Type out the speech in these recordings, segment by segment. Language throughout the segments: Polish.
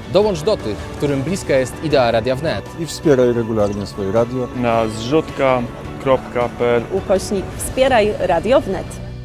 Dołącz do tych, którym bliska jest idea Radia Wnet. I wspieraj regularnie swoje radio na zrzutka.pl /wspieraj Radio Wnet.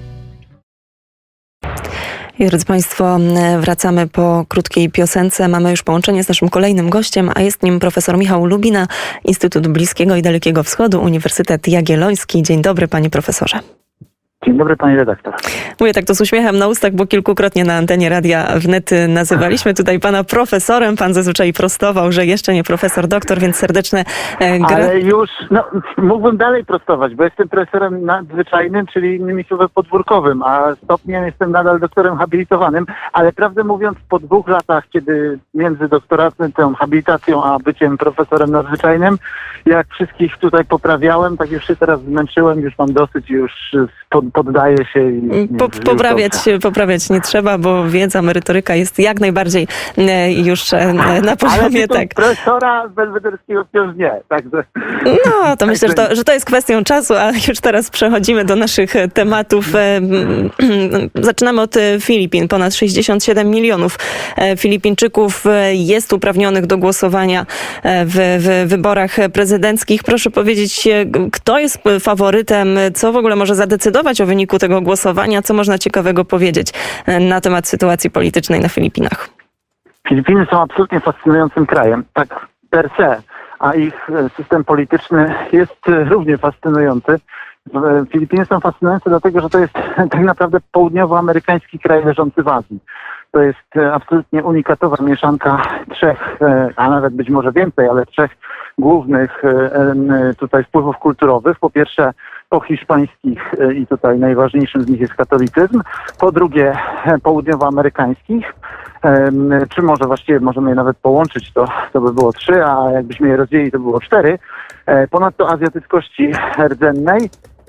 I drodzy Państwo, wracamy po krótkiej piosence. Mamy już połączenie z naszym kolejnym gościem, a jest nim profesor Michał Lubina, Instytut Bliskiego i Dalekiego Wschodu, Uniwersytet Jagielloński. Dzień dobry, panie profesorze. Dzień dobry, pani redaktor. Mówię tak to z uśmiechem na ustach, bo kilkukrotnie na antenie Radia Wnet nazywaliśmy tutaj pana profesorem. Pan zazwyczaj prostował, że jeszcze nie profesor, doktor, więc serdeczne Ale już, mógłbym dalej prostować, bo jestem profesorem nadzwyczajnym, czyli innymi słowy podwórkowym, a stopniem jestem nadal doktorem habilitowanym, ale prawdę mówiąc po 2 latach, kiedy między doktoratem, tą habilitacją, a byciem profesorem nadzwyczajnym, jak wszystkich tutaj poprawiałem, tak już się teraz zmęczyłem, już mam dosyć, już poddaję się. Poprawiać nie trzeba, bo wiedza, merytoryka jest jak najbardziej już na poziomie. Ale profesora belwederskiego wciąż nie. Także. No, to myślę, że to jest kwestią czasu, a już teraz przechodzimy do naszych tematów. Zaczynamy od Filipin. Ponad 67 milionów Filipińczyków jest uprawnionych do głosowania w wyborach prezydenckich. Proszę powiedzieć, kto jest faworytem, co w ogóle może zadecydować o wyniku tego głosowania, co można ciekawego powiedzieć na temat sytuacji politycznej na Filipinach? Filipiny są absolutnie fascynującym krajem, tak per se, a ich system polityczny jest równie fascynujący. Filipiny są fascynujące dlatego, że to jest tak naprawdę południowoamerykański kraj leżący w Azji. To jest absolutnie unikatowa mieszanka 3, a nawet być może więcej, ale 3 głównych tutaj wpływów kulturowych. Po pierwsze pohiszpańskich i tutaj najważniejszym z nich jest katolicyzm. Po drugie południowoamerykańskich, czy może właściwie możemy je nawet połączyć, to by było 3, a jakbyśmy je rozdzielili, to było 4. Ponadto azjatyckości rdzennej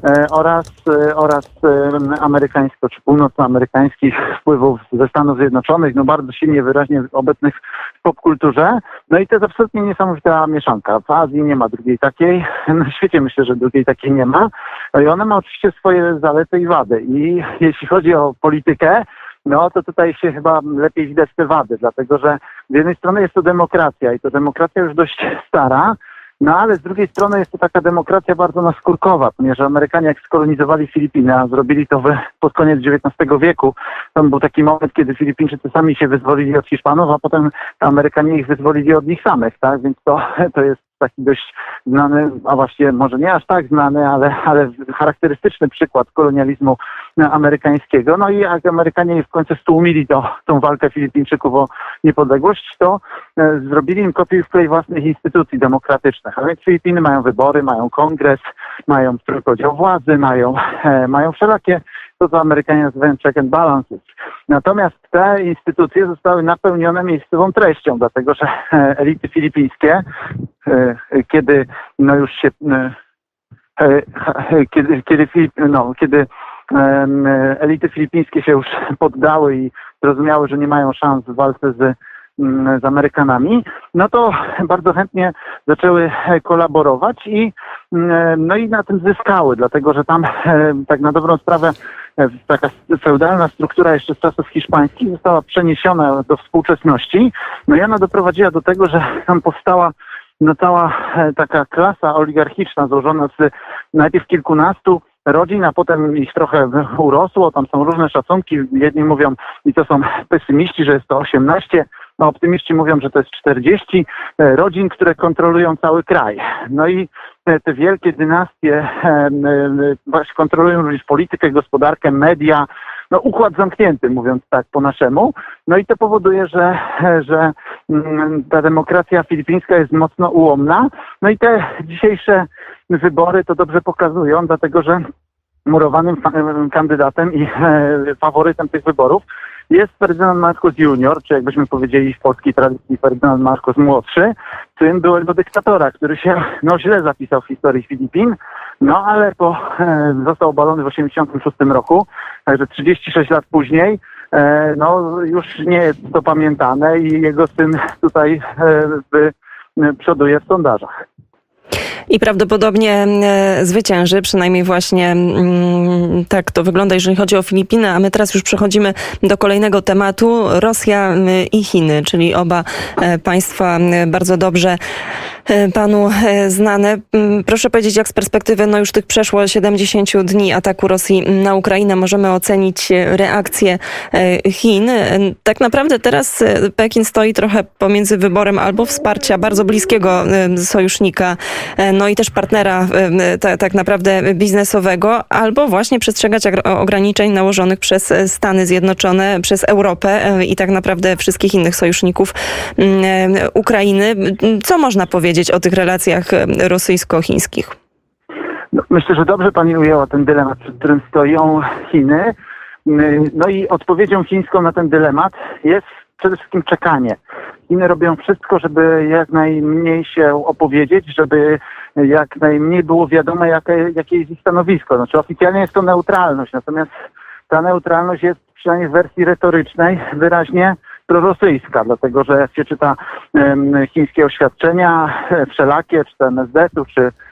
oraz amerykańsko czy północnoamerykańskich wpływów ze Stanów Zjednoczonych, bardzo silnie, wyraźnie obecnych w popkulturze. No i to jest absolutnie niesamowita mieszanka. W Azji nie ma drugiej takiej, na świecie myślę, że drugiej takiej nie ma. No i ona ma oczywiście swoje zalety i wady. I jeśli chodzi o politykę, to tutaj się chyba lepiej widać te wady, dlatego że z jednej strony jest to demokracja i to demokracja już dość stara, ale z drugiej strony jest to taka demokracja bardzo naskórkowa, ponieważ Amerykanie jak skolonizowali Filipiny, a zrobili to pod koniec XIX wieku, tam był taki moment, kiedy Filipińczycy sami się wyzwolili od Hiszpanów, a potem Amerykanie ich wyzwolili od nich samych, tak? Więc to jest taki dość znany, a właściwie może nie aż tak znany, ale charakterystyczny przykład kolonializmu amerykańskiego. No i jak Amerykanie w końcu stłumili tą walkę Filipińczyków o niepodległość, to zrobili im kopiuj wklej własnych instytucji demokratycznych. A więc Filipiny mają wybory, mają kongres, mają trójpodział władzy, mają wszelakie, to co Amerykanie nazywają check and balances. Natomiast te instytucje zostały napełnione miejscową treścią, dlatego że elity filipińskie, kiedy elity filipińskie się już poddały i zrozumiały, że nie mają szans w walce z Amerykanami, to bardzo chętnie zaczęły kolaborować i na tym zyskały, dlatego że tam tak na dobrą sprawę taka feudalna struktura jeszcze z czasów hiszpańskich została przeniesiona do współczesności. I ona doprowadziła do tego, że tam powstała cała taka klasa oligarchiczna złożona z najpierw kilkunastu rodzin, a potem ich trochę urosło. Tam są różne szacunki. Jedni mówią, i to są pesymiści, że jest to 18, a optymiści mówią, że to jest 40 rodzin, które kontrolują cały kraj. No i te wielkie dynastie właśnie kontrolują również politykę, gospodarkę, media, układ zamknięty, mówiąc tak po naszemu. No i to powoduje, że ta demokracja filipińska jest mocno ułomna. No i te dzisiejsze wybory to dobrze pokazują, dlatego że murowanym kandydatem i faworytem tych wyborów jest Ferdynand Marcos Junior, czy jakbyśmy powiedzieli w polskiej tradycji Ferdynand Marcos młodszy, syn byłego dyktatora, który się źle zapisał w historii Filipin, ale został obalony w 1986 roku, także 36 lat później już nie jest to pamiętane i jego syn tutaj przoduje w sondażach. I prawdopodobnie zwycięży, przynajmniej właśnie tak to wygląda, jeżeli chodzi o Filipiny. A my teraz już przechodzimy do kolejnego tematu. Rosja i Chiny, czyli oba państwa bardzo dobrze panu znane. Proszę powiedzieć, jak z perspektywy już tych przeszło 70 dni ataku Rosji na Ukrainę możemy ocenić reakcję Chin. Tak naprawdę teraz Pekin stoi trochę pomiędzy wyborem albo wsparcia bardzo bliskiego sojusznika, no i też partnera tak naprawdę biznesowego, albo właśnie przestrzegać ograniczeń nałożonych przez Stany Zjednoczone, przez Europę i tak naprawdę wszystkich innych sojuszników Ukrainy. Co można powiedzieć o tych relacjach rosyjsko-chińskich? No, myślę, że dobrze pani ujęła ten dylemat, przed którym stoją Chiny. No i odpowiedzią chińską na ten dylemat jest przede wszystkim czekanie. Chiny robią wszystko, żeby jak najmniej się opowiedzieć, żeby jak najmniej było wiadomo, jakie jest ich stanowisko. Znaczy oficjalnie jest to neutralność, natomiast ta neutralność jest przynajmniej w wersji retorycznej wyraźnie prorosyjska, dlatego że jak się czyta chińskie oświadczenia wszelakie, czy to MSZ-u,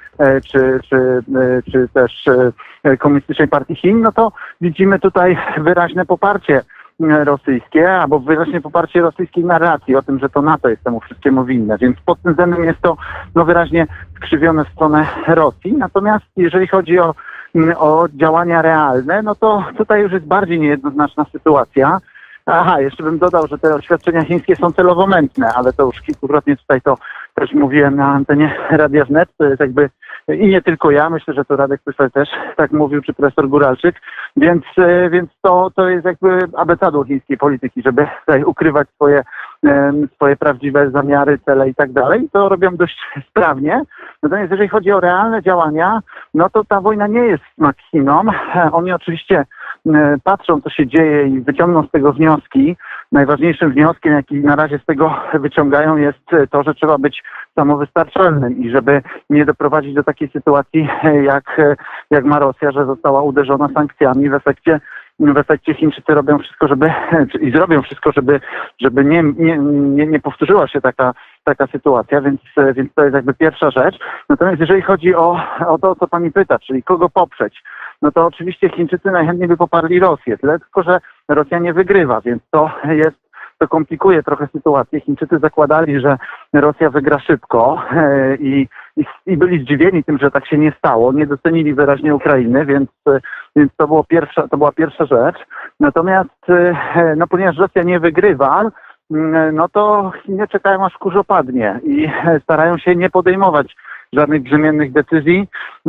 czy też Komunistycznej Partii Chin, no to widzimy tutaj wyraźne poparcie rosyjskie, albo wyraźnie poparcie rosyjskiej narracji o tym, że to NATO jest temu wszystkiemu winne. Więc pod tym względem jest to wyraźnie skrzywione w stronę Rosji. Natomiast jeżeli chodzi o działania realne, no to tutaj już jest bardziej niejednoznaczna sytuacja. Aha, jeszcze bym dodał, że te oświadczenia chińskie są celowo mętne, ale to już kilkukrotnie tutaj to też mówiłem na antenie Radia Wnet. To jest jakby, i nie tylko ja, myślę, że to Radek Pyszel też tak mówił, czy profesor Góralczyk, więc to jest jakby abecadło chińskiej polityki, żeby tutaj ukrywać swoje prawdziwe zamiary, cele i tak dalej. To robią dość sprawnie. Natomiast jeżeli chodzi o realne działania, no to ta wojna nie jest smak Chinom. Oni oczywiście patrzą, co się dzieje i wyciągną z tego wnioski. Najważniejszym wnioskiem, jaki na razie z tego wyciągają, jest to, że trzeba być samowystarczalnym i żeby nie doprowadzić do takiej sytuacji, jak ma Rosja, że została uderzona sankcjami. W efekcie Chińczycy robią wszystko, i zrobią wszystko, żeby nie powtórzyła się taka sytuacja, więc to jest jakby pierwsza rzecz. Natomiast jeżeli chodzi o to, o co pani pyta, czyli kogo poprzeć, no to oczywiście Chińczycy najchętniej by poparli Rosję, tyle tylko, że Rosja nie wygrywa, więc to komplikuje trochę sytuację. Chińczycy zakładali, że Rosja wygra szybko i byli zdziwieni tym, że tak się nie stało. Nie docenili wyraźnie Ukrainy, więc to była pierwsza rzecz. Natomiast ponieważ Rosja nie wygrywa, no to Chiny czekają, aż kurz opadnie i starają się nie podejmować żadnych brzemiennych decyzji.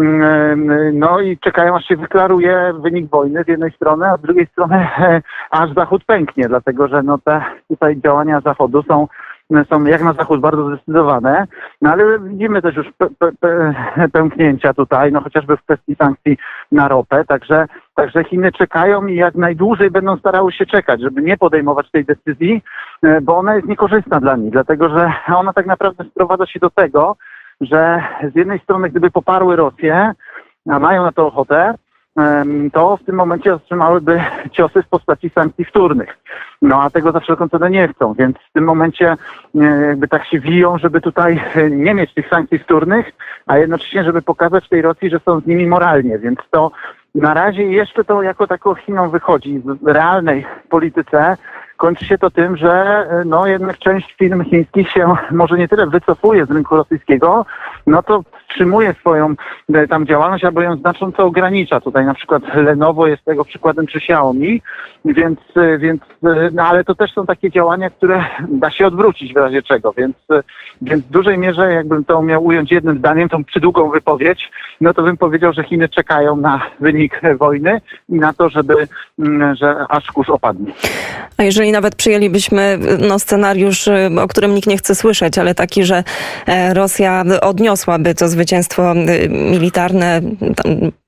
No i czekają, aż się wyklaruje wynik wojny z jednej strony, a z drugiej strony aż Zachód pęknie, dlatego że te tutaj działania Zachodu są jak na Zachód bardzo zdecydowane, no ale widzimy też już pęknięcia tutaj, no chociażby w kwestii sankcji na ropę, także Chiny czekają i jak najdłużej będą starały się czekać, żeby nie podejmować tej decyzji, bo ona jest niekorzystna dla nich, dlatego że ona tak naprawdę sprowadza się do tego, że z jednej strony gdyby poparły Rosję, a mają na to ochotę, to w tym momencie otrzymałyby ciosy w postaci sankcji wtórnych. No a tego za wszelką cenę nie chcą, więc w tym momencie jakby tak się wiją, żeby tutaj nie mieć tych sankcji wtórnych, a jednocześnie żeby pokazać tej Rosji, że są z nimi moralnie, więc to na razie jeszcze to jako tako Chinom wychodzi. W realnej polityce kończy się to tym, że jednak część firm chińskich się może nie tyle wycofuje z rynku rosyjskiego, no to wstrzymuje swoją tam działalność albo ją znacząco ogranicza. Tutaj na przykład Lenovo jest tego przykładem, czy Xiaomi, więc ale to też są takie działania, które da się odwrócić w razie czego, więc w dużej mierze, jakbym to miał ująć jednym zdaniem, tą przydługą wypowiedź, no to bym powiedział, że Chiny czekają na wynik wojny i na to, że aż kurz opadnie. A jeżeli nawet przyjęlibyśmy scenariusz, o którym nikt nie chce słyszeć, ale taki, że Rosja odniosłaby to zwycięstwo militarne,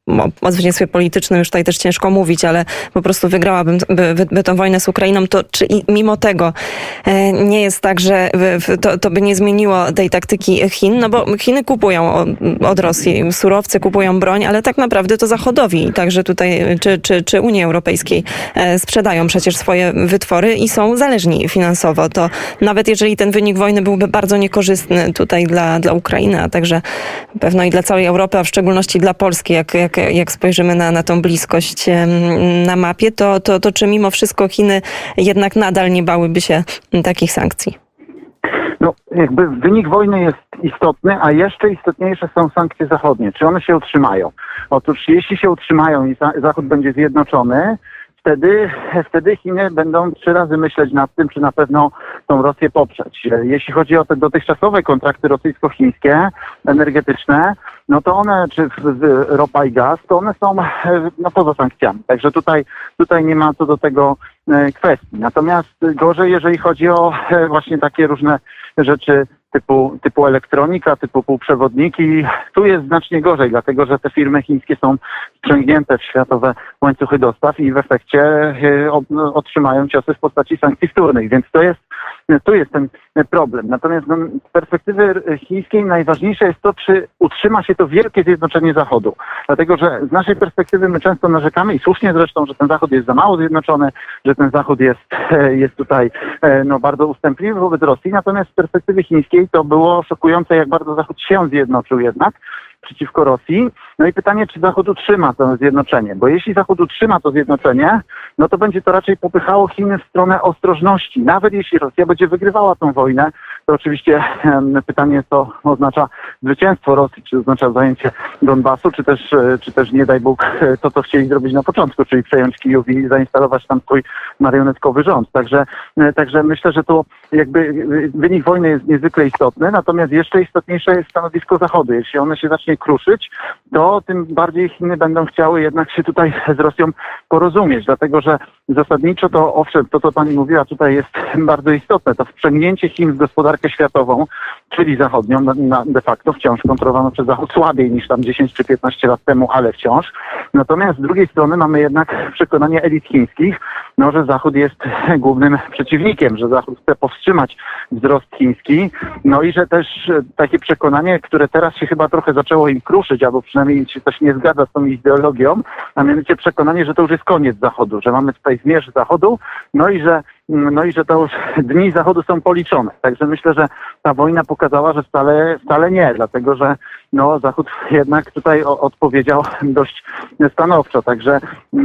o zwycięstwie politycznym już tutaj też ciężko mówić, ale po prostu wygrałaby tę wojnę z Ukrainą, to czy mimo tego nie jest tak, że to by nie zmieniło tej taktyki Chin? No bo Chiny kupują od Rosji surowce, kupują broń, ale tak naprawdę to Zachodowi, także tutaj czy Unii Europejskiej sprzedają przecież swoje wytwory i są zależni finansowo. To nawet jeżeli ten wynik wojny byłby bardzo niekorzystny tutaj dla Ukrainy, a także pewno i dla całej Europy, a w szczególności dla Polski, jak spojrzymy na tą bliskość na mapie, to czy mimo wszystko Chiny jednak nadal nie bałyby się takich sankcji? No, jakby wynik wojny jest istotny, a jeszcze istotniejsze są sankcje zachodnie. Czy one się utrzymają? Otóż jeśli się utrzymają i Zachód będzie zjednoczony, wtedy Chiny będą 3 razy myśleć nad tym, czy na pewno tą Rosję poprzeć. Jeśli chodzi o te dotychczasowe kontrakty rosyjsko-chińskie, energetyczne, no to one, czy ropa i gaz, to one są poza sankcjami. Także tutaj nie ma co do tego kwestii. Natomiast gorzej, jeżeli chodzi o właśnie takie różne rzeczy typu elektronika, typu półprzewodniki. Tu jest znacznie gorzej, dlatego że te firmy chińskie są wciągnięte w światowe łańcuchy dostaw i w efekcie otrzymają ciosy w postaci sankcji wtórnych, więc tu jest ten problem. Natomiast z perspektywy chińskiej najważniejsze jest to, czy utrzyma się to wielkie zjednoczenie Zachodu. Dlatego, że z naszej perspektywy my często narzekamy i słusznie zresztą, że ten Zachód jest za mało zjednoczony, że ten Zachód jest tutaj bardzo ustępliwy wobec Rosji. Natomiast z perspektywy chińskiej to było szokujące, jak bardzo Zachód się zjednoczył jednak przeciwko Rosji. No i pytanie, czy Zachód utrzyma to zjednoczenie, bo jeśli Zachód utrzyma to zjednoczenie, no to będzie to raczej popychało Chiny w stronę ostrożności. Nawet jeśli Rosja będzie wygrywała tą wojnę, to oczywiście pytanie, co oznacza zwycięstwo Rosji, czy oznacza zajęcie Donbasu, czy też nie daj Bóg to, co chcieli zrobić na początku, czyli przejąć Kijów i zainstalować tam swój marionetkowy rząd. Także myślę, że to jakby wynik wojny jest niezwykle istotny, natomiast jeszcze istotniejsze jest stanowisko Zachodu. Jeśli one się zacznie kruszyć, to tym bardziej Chiny będą chciały jednak się tutaj z Rosją porozumieć, dlatego że zasadniczo to owszem, to co pani mówiła tutaj jest bardzo istotne, to wprzęgnięcie Chin w gospodarkę światową, czyli zachodnią, de facto wciąż kontrolowaną przez Zachód słabiej niż tam 10 czy 15 lat temu, ale wciąż. Natomiast z drugiej strony mamy jednak przekonanie elit chińskich, że Zachód jest głównym przeciwnikiem, że Zachód chce powstrzymać wzrost chiński, no i że też takie przekonanie, które teraz się chyba trochę zaczęło im kruszyć, albo przynajmniej się coś nie zgadza z tą ideologią, a mianowicie przekonanie, że to już jest koniec Zachodu, że mamy tutaj zmierzch Zachodu, no i że to już dni Zachodu są policzone. Także myślę, że ta wojna pokazała, że wcale nie, dlatego że Zachód jednak tutaj odpowiedział dość stanowczo. Także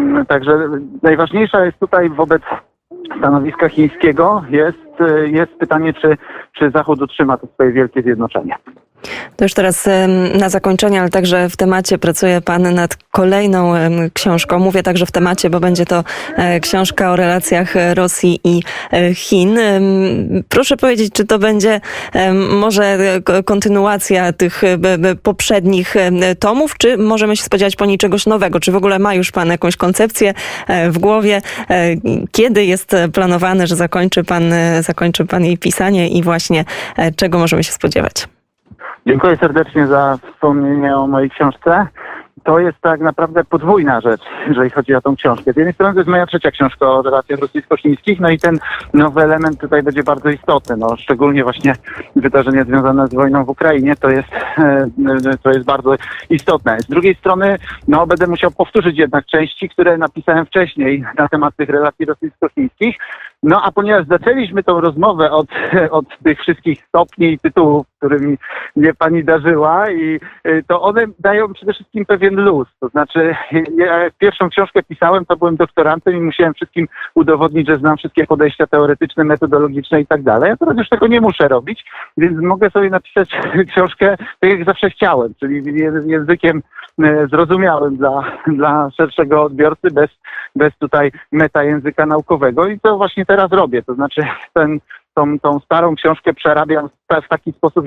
najważniejsza jest tutaj wobec stanowiska chińskiego jest pytanie, czy Zachód utrzyma to swoje wielkie zjednoczenie. To już teraz na zakończenie, ale także w temacie pracuje pan nad kolejną książką. Mówię także w temacie, bo będzie to książka o relacjach Rosji i Chin. Proszę powiedzieć, czy to będzie może kontynuacja tych poprzednich tomów, czy możemy się spodziewać po niej czegoś nowego? Czy w ogóle ma już pan jakąś koncepcję w głowie? Kiedy jest planowane, że zakończy pan jej pisanie i właśnie czego możemy się spodziewać? Dziękuję serdecznie za wspomnienie o mojej książce. To jest tak naprawdę podwójna rzecz, jeżeli chodzi o tą książkę. Z jednej strony to jest moja 3. książka o relacjach rosyjsko-chińskich, no i ten nowy element tutaj będzie bardzo istotny. Szczególnie właśnie wydarzenia związane z wojną w Ukrainie to jest bardzo istotne. Z drugiej strony będę musiał powtórzyć jednak części, które napisałem wcześniej na temat tych relacji rosyjsko-chińskich. A ponieważ zaczęliśmy tą rozmowę od tych wszystkich stopni i tytułów, którymi mnie pani darzyła, i to one dają przede wszystkim pewien luz. To znaczy, ja pierwszą książkę pisałem, to byłem doktorantem i musiałem wszystkim udowodnić, że znam wszystkie podejścia teoretyczne, metodologiczne i tak dalej. Ja teraz już tego nie muszę robić, więc mogę sobie napisać książkę tak jak zawsze chciałem, czyli językiem zrozumiałym dla szerszego odbiorcy, bez tutaj metajęzyka naukowego, i to właśnie teraz robię. To znaczy tą starą książkę przerabiam w taki sposób,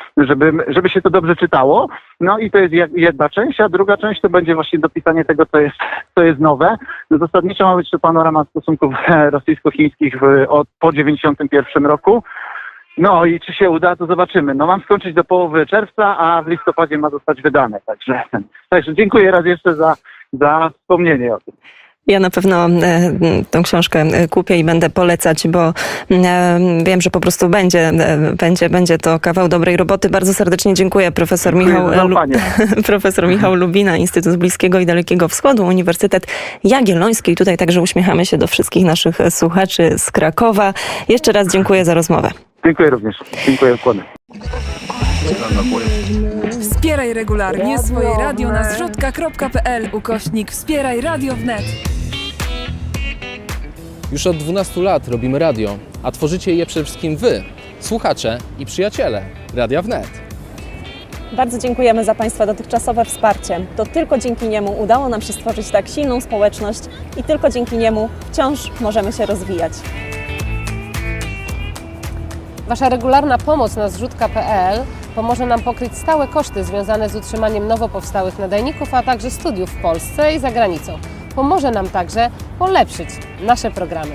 żeby się to dobrze czytało. I to jest jedna część, a druga część to będzie właśnie dopisanie tego, co jest nowe. Zasadniczo ma być to panorama stosunków rosyjsko-chińskich po 1991 roku. No i czy się uda, to zobaczymy. No mam skończyć do połowy czerwca, a w listopadzie ma zostać wydane. Także dziękuję raz jeszcze za wspomnienie o tym. Ja na pewno tą książkę kupię i będę polecać, bo wiem, że po prostu będzie to kawał dobrej roboty. Bardzo serdecznie dziękuję. Profesor Michał Lubina, Instytut Bliskiego i Dalekiego Wschodu, Uniwersytet Jagielloński. I tutaj także uśmiechamy się do wszystkich naszych słuchaczy z Krakowa. Jeszcze raz dziękuję za rozmowę. Dziękuję również. Dziękuję, ukłony. Wspieraj regularnie swoje radio na zrzutka.pl/wspieraj radio wnet. Już od 12 lat robimy radio, a tworzycie je przede wszystkim Wy, słuchacze i przyjaciele Radia Wnet. Bardzo dziękujemy za Państwa dotychczasowe wsparcie. To tylko dzięki niemu udało nam się stworzyć tak silną społeczność i tylko dzięki niemu wciąż możemy się rozwijać. Wasza regularna pomoc na zrzutka.pl pomoże nam pokryć stałe koszty związane z utrzymaniem nowo powstałych nadajników, a także studiów w Polsce i za granicą. Pomoże nam także polepszyć nasze programy.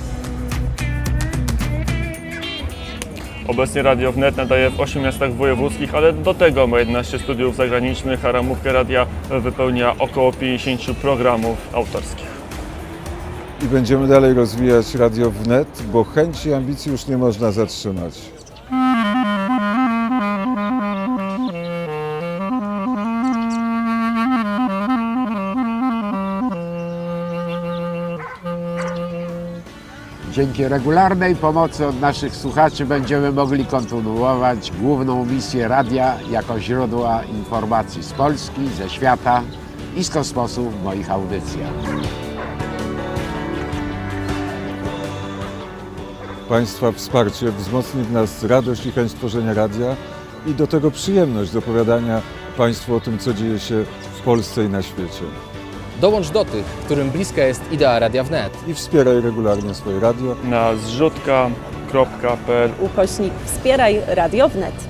Obecnie Radio Wnet nadaje w 8 miastach wojewódzkich, ale do tego ma 11 studiów zagranicznych, a ramówkę radia wypełnia około 50 programów autorskich. I będziemy dalej rozwijać Radio Wnet, bo chęci i ambicji już nie można zatrzymać. Dzięki regularnej pomocy od naszych słuchaczy będziemy mogli kontynuować główną misję radia jako źródła informacji z Polski, ze świata i z kosmosu w moich audycjach. Państwa wsparcie wzmocni w nas radość i chęć tworzenia radia i do tego przyjemność do opowiadania Państwu o tym, co dzieje się w Polsce i na świecie. Dołącz do tych, którym bliska jest idea Radia Wnet. I wspieraj regularnie swoje radio. Na zrzutka.pl /wspieraj radio wnet.